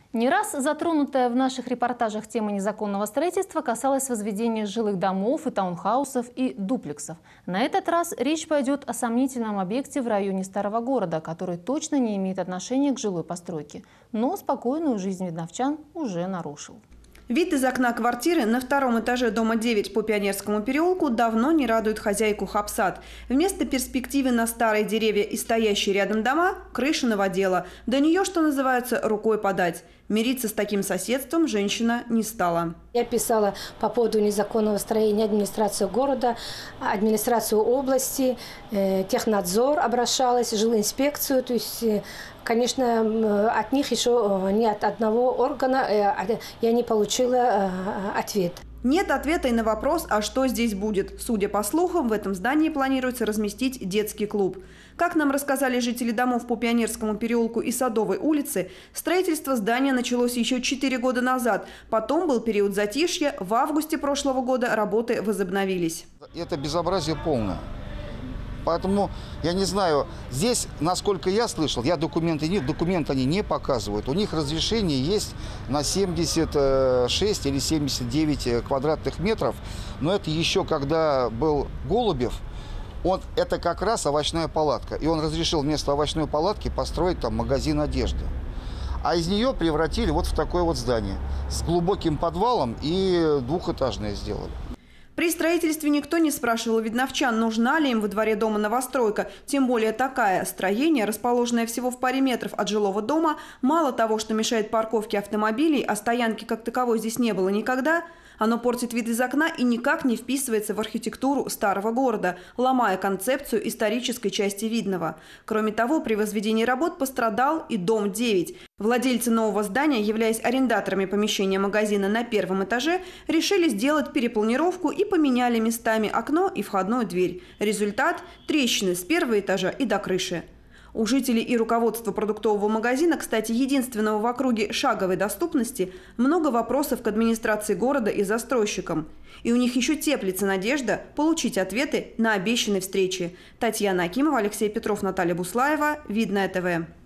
Не раз затронутая в наших репортажах тема незаконного строительства касалась возведения жилых домов и таунхаусов и дуплексов. На этот раз речь пойдет о сомнительном объекте в районе Старого города, который точно не имеет отношения к жилой постройке, но спокойную жизнь видновчан уже нарушил. Вид из окна квартиры на втором этаже дома 9 по Пионерскому переулку давно не радует хозяйку Хапсат. Вместо перспективы на старые деревья и стоящие рядом дома – крыша новодела. До нее, что называется, рукой подать. Мириться с таким соседством женщина не стала. Я писала по поводу незаконного строения администрацию города, администрацию области, технадзор обращалась, жилинспекцию. То есть, конечно, от них еще ни от одного органа я не получила ответ. Нет ответа и на вопрос, а что здесь будет. Судя по слухам, в этом здании планируется разместить детский клуб. Как нам рассказали жители домов по Пионерскому переулку и Садовой улице, строительство здания началось еще 4 года назад. Потом был период затишья. В августе прошлого года работы возобновились. Это безобразие полное. Поэтому, я не знаю, здесь, насколько я слышал, документы они не показывают. У них разрешение есть на 76 или 79 квадратных метров. Но это еще когда был Голубев, это как раз овощная палатка. И он разрешил вместо овощной палатки построить там магазин одежды. А из нее превратили вот в такое вот здание с глубоким подвалом и двухэтажное сделали. При строительстве никто не спрашивал видновчан, нужна ли им во дворе дома новостройка. Тем более такая. Строение, расположенное всего в паре метров от жилого дома, мало того, что мешает парковке автомобилей, а стоянки как таковой здесь не было никогда, оно портит вид из окна и никак не вписывается в архитектуру старого города, ломая концепцию исторической части Видного. Кроме того, при возведении работ пострадал и дом 9. Владельцы нового здания, являясь арендаторами помещения магазина на первом этаже, решили сделать перепланировку и поменяли местами окно и входную дверь. Результат – трещины с первого этажа и до крыши. У жителей и руководства продуктового магазина, кстати, единственного в округе шаговой доступности, много вопросов к администрации города и застройщикам. И у них еще теплится надежда получить ответы на обещанной встрече. Татьяна Акимова, Алексей Петров, Наталья Буслаева. Видное ТВ.